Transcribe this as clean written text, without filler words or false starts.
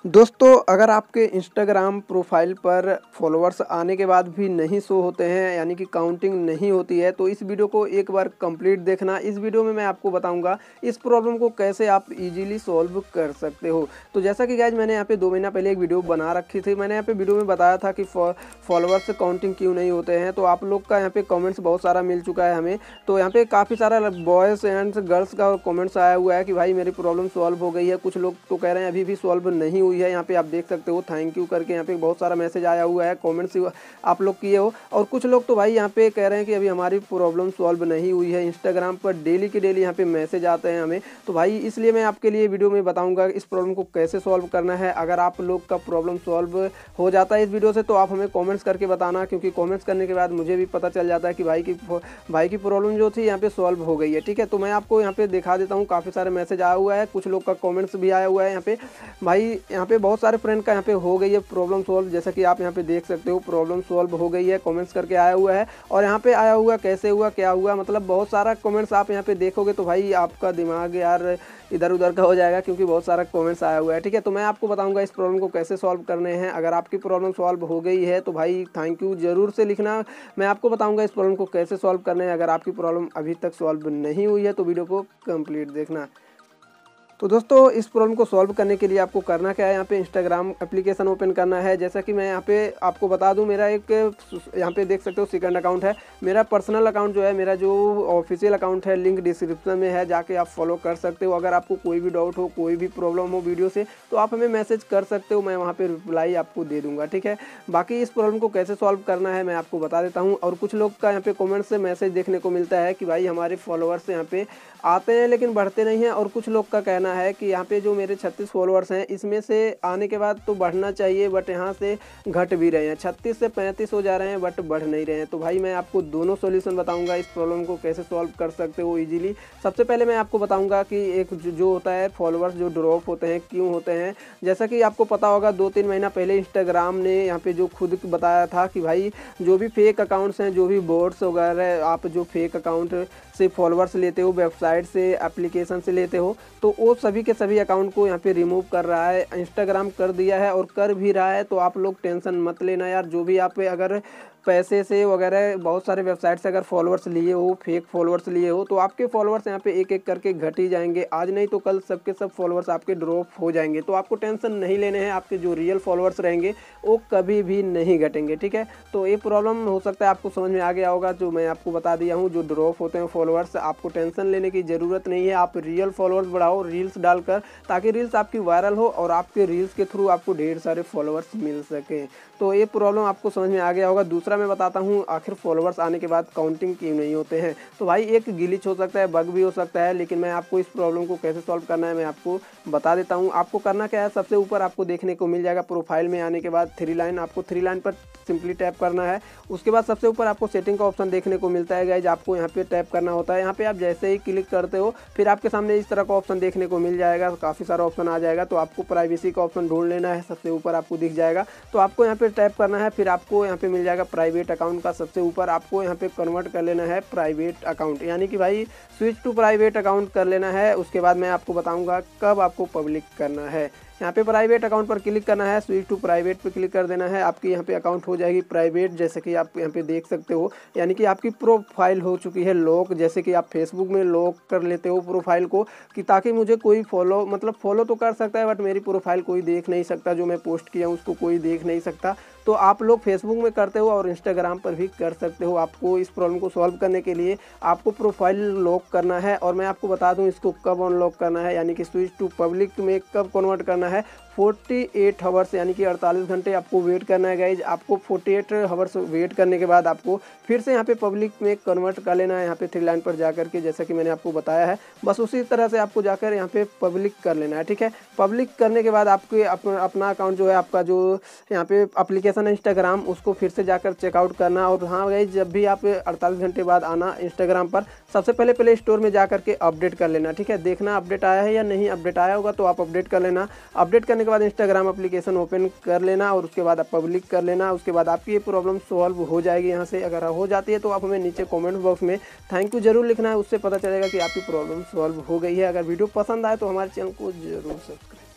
दोस्तों, अगर आपके इंस्टाग्राम प्रोफाइल पर फॉलोअर्स आने के बाद भी नहीं शो होते हैं, यानी कि काउंटिंग नहीं होती है, तो इस वीडियो को एक बार कंप्लीट देखना। इस वीडियो में मैं आपको बताऊंगा इस प्रॉब्लम को कैसे आप इजीली सॉल्व कर सकते हो। तो जैसा कि गाइज मैंने यहाँ पे 2 महीना पहले एक वीडियो बना रखी थी। मैंने यहाँ पे वीडियो में बताया था कि फॉलोअर्स काउंटिंग क्यों नहीं होते हैं। तो आप लोग का यहाँ पे कॉमेंट्स बहुत सारा मिल चुका है हमें। तो यहाँ पे काफ़ी सारा बॉयज़ एंड गर्ल्स का कॉमेंट्स आया हुआ है कि भाई मेरी प्रॉब्लम सॉल्व हो गई है। कुछ लोग तो कह रहे हैं अभी भी सॉल्व नहीं हुई है। यहाँ पे आप देख सकते हो थैंक यू करके यहाँ पे बहुत सारा मैसेज आया हुआ है, कमेंट्स आप लोग किए हो। और कुछ लोग तो भाई यहाँ पे कह रहे हैं कि अभी हमारी प्रॉब्लम सॉल्व नहीं हुई है। इंस्टाग्राम पर डेली के डेली यहाँ पे मैसेज आते हैं हमें। तो भाई इसलिए मैं आपके लिए वीडियो में बताऊंगा इस प्रॉब्लम को कैसे सॉल्व करना है। अगर आप लोग का प्रॉब्लम सॉल्व हो जाता है इस वीडियो से तो आप हमें कॉमेंट्स करके बताना, क्योंकि कॉमेंट्स करने के बाद मुझे भी पता चल जाता है कि भाई की प्रॉब्लम जो थी यहाँ पे सॉल्व हो गई है। ठीक है, तो मैं आपको यहाँ पे दिखा देता हूँ। काफ़ी सारे मैसेज आया हुआ है, कुछ लोग का कॉमेंट्स भी आया हुआ है यहाँ पे। भाई यहाँ पे बहुत सारे फ्रेंड का यहाँ पे हो गई है प्रॉब्लम सॉल्व। जैसा कि आप यहाँ पे देख सकते हो प्रॉब्लम सॉल्व हो गई है, कमेंट्स करके आया हुआ है। और यहाँ पे आया हुआ कैसे हुआ, क्या हुआ, मतलब बहुत सारा कमेंट्स आप यहाँ पे देखोगे तो भाई आपका दिमाग यार इधर उधर का हो जाएगा, क्योंकि बहुत सारा कमेंट्स आया हुआ है। ठीक है, तो मैं आपको बताऊंगा इस प्रॉब्लम को कैसे सॉल्व करने हैं। अगर आपकी प्रॉब्लम सॉल्व हो गई है तो भाई थैंक यू जरूर से लिखना। मैं आपको बताऊंगा इस प्रॉब्लम को कैसे सॉल्व करना है। अगर आपकी प्रॉब्लम अभी तक सॉल्व नहीं हुई है तो वीडियो को कंप्लीट देखना। तो दोस्तों, इस प्रॉब्लम को सॉल्व करने के लिए आपको करना क्या है, यहाँ पे इंस्टाग्राम एप्लीकेशन ओपन करना है। जैसा कि मैं यहाँ पे आपको बता दूँ, मेरा एक यहाँ पे देख सकते हो सेकंड अकाउंट है। मेरा पर्सनल अकाउंट जो है, मेरा जो ऑफिशियल अकाउंट है, लिंक डिस्क्रिप्शन में है, जाके आप फॉलो कर सकते हो। अगर आपको कोई भी डाउट हो, कोई भी प्रॉब्लम हो वीडियो से, तो आप हमें मैसेज कर सकते हो, मैं वहाँ पर रिप्लाई आपको दे दूँगा। ठीक है, बाकी इस प्रॉब्लम को कैसे सॉल्व करना है मैं आपको बता देता हूँ। और कुछ लोग का यहाँ पे कॉमेंट से मैसेज देखने को मिलता है कि भाई हमारे फॉलोअर्स यहाँ पे आते हैं लेकिन बढ़ते नहीं हैं। और कुछ लोग का कहना है कि यहाँ पे जो मेरे 36 फॉलोअर्स हैं इसमें से आने के बाद तो बढ़ना चाहिए, बट यहाँ से घट भी रहे हैं। 36 से 35 हो जा रहे हैं बट बढ़ नहीं रहे हैं। तो भाई मैं आपको दोनों सॉल्यूशन बताऊंगा इस प्रॉब्लम को कैसे सॉल्व कर सकते हो इजीली। सबसे पहले मैं आपको बताऊंगा कि एक जो होता है फॉलोअर्स जो ड्रॉप होते हैं क्यों होते हैं। जैसा कि आपको पता होगा 2-3 महीना पहले इंस्टाग्राम ने यहाँ पे जो खुद बताया था कि भाई जो भी फेक अकाउंट्स हैं, जो भी बोट्स वगैरह, आप जो फेक अकाउंट से फॉलोअर्स लेते हो, वेबसाइट से, एप्लीकेशन से लेते हो, तो वो सभी के सभी अकाउंट को यहाँ पे रिमूव कर रहा है। इंस्टाग्राम कर दिया है और कर भी रहा है। तो आप लोग टेंशन मत लेना यार। जो भी आप अगर पैसे से वगैरह बहुत सारे वेबसाइट से अगर फॉलोअर्स लिए हो, फेक फॉलोअर्स लिए हो, तो आपके फॉलोअर्स यहाँ पे एक एक करके घट ही जाएंगे। आज नहीं तो कल सबके सब फॉलोअर्स आपके ड्रॉप हो जाएंगे। तो आपको टेंशन नहीं लेने हैं। आपके जो रियल फॉलोअर्स रहेंगे वो कभी भी नहीं घटेंगे। ठीक है, तो ये प्रॉब्लम हो सकता है आपको समझ में आ गया होगा जो मैं आपको बता दिया हूँ। जो ड्रॉप होते हैं फॉलोअर्स, आपको टेंशन लेने की ज़रूरत नहीं है। आप रियल फॉलोअर्स बढ़ाओ रील्स डालकर, ताकि रील्स आपकी वायरल हो और आपके रील्स के थ्रू आपको ढेर सारे फॉलोअर्स मिल सकें। तो ये प्रॉब्लम आपको समझ में आ गया होगा। दूसरा मैं बताता हूँ आखिर फॉलोअर्स आने के बाद काउंटिंग क्यों नहीं होते हैं। तो भाई एक ग्लिच हो सकता है, बग भी हो सकता है, लेकिन मैं आपको इस प्रॉब्लम को कैसे सॉल्व करना है मैं आपको बता देता हूँ। आपको करना क्या है, सबसे ऊपर आपको देखने को मिल जाएगा प्रोफाइल में आने के बाद 3 लाइन, आपको 3 लाइन पर सिंपली टैप करना है। उसके बाद सबसे ऊपर आपको सेटिंग का ऑप्शन देखने को मिलता है गाइज, आपको यहाँ पे टैप करना होता है। यहाँ पे आप जैसे ही क्लिक करते हो फिर आपके सामने इस तरह का ऑप्शन देखने को मिल जाएगा, काफ़ी सारा ऑप्शन आ जाएगा। तो आपको प्राइवेसी का ऑप्शन ढूंढ लेना है, सबसे ऊपर आपको दिख जाएगा। तो आपको यहाँ पे टैप करना है, फिर आपको यहाँ पे मिल जाएगा प्राइवेट अकाउंट का सबसे ऊपर। आपको यहाँ पे कन्वर्ट कर लेना है प्राइवेट अकाउंट, यानी कि भाई स्विच टू प्राइवेट अकाउंट कर लेना है। उसके बाद मैं आपको बताऊँगा कब आपको पब्लिक करना है। यहाँ पे प्राइवेट अकाउंट पर क्लिक करना है, स्विच टू प्राइवेट पे क्लिक कर देना है। आपकी यहाँ पे अकाउंट हो जाएगी प्राइवेट, जैसे कि आप यहाँ पे देख सकते हो, यानी कि आपकी प्रोफाइल हो चुकी है लॉक। जैसे कि आप फेसबुक में लॉक कर लेते हो प्रोफाइल को, कि ताकि मुझे कोई फॉलो तो कर सकता है बट मेरी प्रोफाइल कोई देख नहीं सकता, जो मैं पोस्ट किया हूँ उसको कोई देख नहीं सकता। तो आप लोग फेसबुक में करते हो और इंस्टाग्राम पर भी कर सकते हो। आपको इस प्रॉब्लम को सॉल्व करने के लिए आपको प्रोफाइल लॉक करना है। और मैं आपको बता दूं इसको कब अनलॉक करना है, यानी कि स्विच टू पब्लिक में कब कन्वर्ट करना है। 48 आवर्स यानी कि 48 घंटे आपको वेट करना है गाइज। आपको 48 आवर्स वेट करने के बाद आपको फिर से यहाँ पे पब्लिक में कन्वर्ट कर लेना है, यहाँ पे 3 लाइन पर जाकर के, जैसा कि मैंने आपको बताया है। बस उसी तरह से आपको जाकर यहाँ पे पब्लिक कर लेना है। ठीक है, पब्लिक करने के बाद आपके अपना अकाउंट जो है, आपका जो यहाँ पे एप्लीकेशन है इंस्टाग्राम, उसको फिर से जाकर चेकआउट करना। और हाँ गाइज, जब भी आप 48 घंटे बाद आना इंस्टाग्राम पर, सबसे पहले प्ले स्टोर में जाकर के अपडेट कर लेना। ठीक है, देखना अपडेट आया है या नहीं। अपडेट आया होगा तो आप अपडेट कर लेना। अपडेट करने के बाद इंस्टाग्राम एप्लीकेशन ओपन कर लेना और उसके बाद आप पब्लिक कर लेना। उसके बाद आपकी ये प्रॉब्लम सॉल्व हो जाएगी यहाँ से। अगर हो जाती है तो आप हमें नीचे कमेंट बॉक्स में थैंक यू जरूर लिखना है, उससे पता चलेगा कि आपकी प्रॉब्लम सॉल्व हो गई है। अगर वीडियो पसंद आए तो हमारे चैनल को जरूर सब्सक्राइब